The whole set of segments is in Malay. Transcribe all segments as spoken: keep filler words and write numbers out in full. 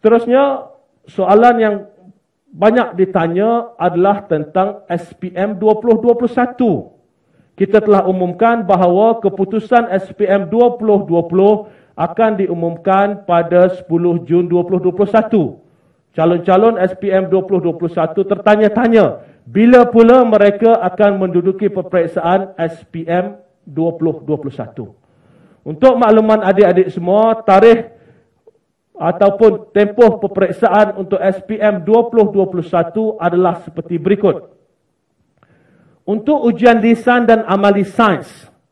Seterusnya, soalan yang banyak ditanya adalah tentang S P M dua ribu dua puluh satu. Kita telah umumkan bahawa keputusan S P M dua ribu dua puluh akan diumumkan pada sepuluh Jun dua ribu dua puluh satu. Calon-calon S P M dua ribu dua puluh satu tertanya-tanya bila pula mereka akan menduduki peperiksaan S P M dua ribu dua puluh satu. Untuk makluman adik-adik semua, tarikh ataupun tempoh peperiksaan untuk S P M dua ribu dua puluh satu adalah seperti berikut. Untuk ujian lisan dan amali sains,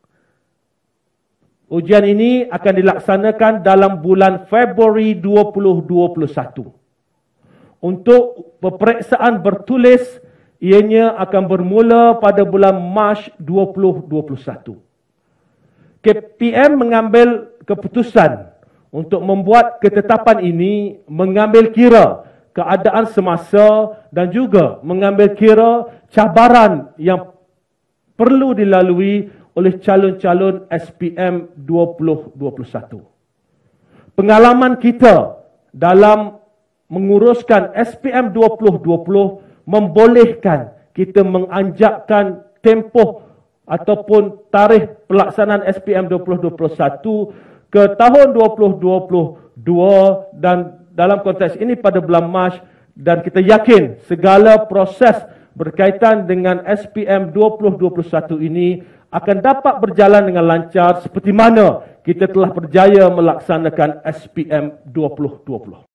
ujian ini akan dilaksanakan dalam bulan Februari dua ribu dua puluh satu. Untuk peperiksaan bertulis, ianya akan bermula pada bulan Mac dua ribu dua puluh satu. K P M mengambil keputusan untuk membuat ketetapan ini mengambil kira keadaan semasa dan juga mengambil kira cabaran yang perlu dilalui oleh calon-calon S P M dua ribu dua puluh satu. Pengalaman kita dalam menguruskan S P M dua ribu dua puluh membolehkan kita menganjakkan tempoh ataupun tarikh pelaksanaan S P M dua ribu dua puluh satu ke tahun dua ribu dua puluh dua dan dalam konteks ini pada bulan Mac, dan kita yakin segala proses berkaitan dengan S P M dua ribu dua puluh satu ini akan dapat berjalan dengan lancar seperti mana kita telah berjaya melaksanakan S P M dua ribu dua puluh.